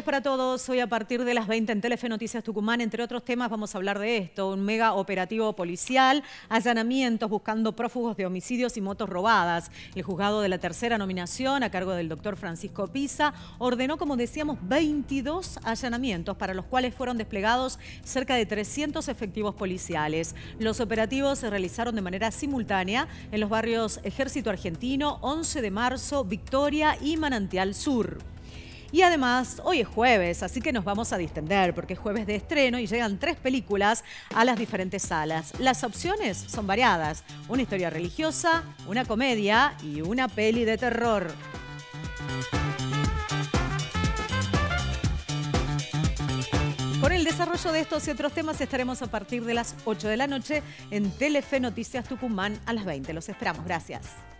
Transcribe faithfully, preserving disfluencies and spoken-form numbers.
miércoles para todos. Hoy a partir de las veinte en Telefe Noticias Tucumán, entre otros temas, vamos a hablar de esto. Un mega operativo policial, allanamientos buscando prófugos de homicidios y motos robadas. El juzgado de la tercera nominación, a cargo del doctor Francisco Pisa, ordenó, como decíamos, veintidós allanamientos, para los cuales fueron desplegados cerca de trescientos efectivos policiales. Los operativos se realizaron de manera simultánea en los barrios Ejército Argentino, once de marzo, Victoria y Manantial Sur. Y además, hoy es jueves, así que nos vamos a distender, porque es jueves de estreno y llegan tres películas a las diferentes salas. Las opciones son variadas: una historia religiosa, una comedia y una peli de terror. Con el desarrollo de estos y otros temas estaremos a partir de las ocho de la noche en Telefe Noticias Tucumán a las veinte. Los esperamos. Gracias.